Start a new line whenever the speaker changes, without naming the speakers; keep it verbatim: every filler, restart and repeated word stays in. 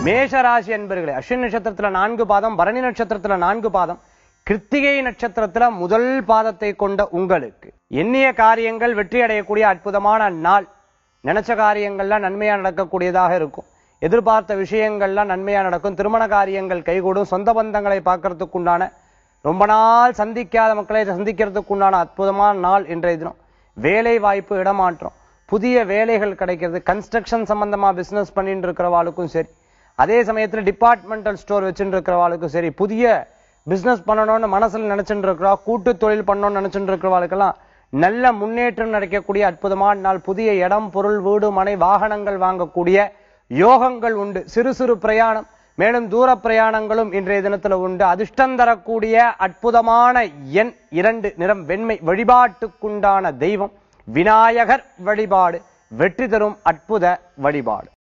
மேஷராசி என்பர்களே, அஸ்வினி நட்சத்திரத்துல நான்கு பாதம், பரணி நட்சத்திரத்துல நான்கு பாதம், கிருத்திகை நட்சத்திரத்துல முதல் பாதத்தை கொண்ட உங்களுக்கு எண்ணிய காரியங்கள் வெற்றி அடையக்கூடிய அற்புதமான நாள். நினைச்ச காரியங்கள்லாம் நன்மையா நடக்கக்கூடியதாக இருக்கும். எதிர்பார்த்த விஷயங்கள்லாம் நன்மையா நடக்கும். திருமண காரியங்கள் கைகூடும். சொந்த பந்தங்களை பார்க்கறதுக்கு உண்டான, ரொம்ப நாள் சந்திக்காத மக்களை சந்திக்கிறதுக்கு உண்டான அற்புதமான நாள் இன்றைய தினம். வேலை வாய்ப்பு, இடமாற்றம், புதிய வேலைகள் கிடைக்கிறது. கன்ஸ்ட்ரக்ஷன் சம்பந்தமா பிசினஸ் பண்ணிட்டு இருக்கிறவாளுக்கும் சரி, அதே சமயத்துல டிபார்ட்மெண்டல் ஸ்டோர் வச்சுட்டு இருக்கிறவாளுக்கும் சரி, புதிய பிசினஸ் பண்ணணும்னு மனசுல நினைச்சுட்டு இருக்கிறா, கூட்டு தொழில் பண்ணணும்னு நினைச்சுட்டு இருக்கிறவாளுக்கெல்லாம் நல்ல முன்னேற்றம் நடக்கக்கூடிய அற்புதமான நாள். புதிய இடம், பொருள், வீடு, மனை, வாகனங்கள் வாங்கக்கூடிய யோகங்கள் உண்டு. சிறு சிறு பிரயாணம், மேலும் தூர பிரயாணங்களும் இன்றைய தினத்துல உண்டு. அதிர்ஷ்டம் தரக்கூடிய அற்புதமான எண் இரண்டு, நிறம் வெண்மை. வழிபாட்டுக்குண்டான தெய்வம் விநாயகர் வழிபாடு வெற்றி தரும் அற்புத வழிபாடு.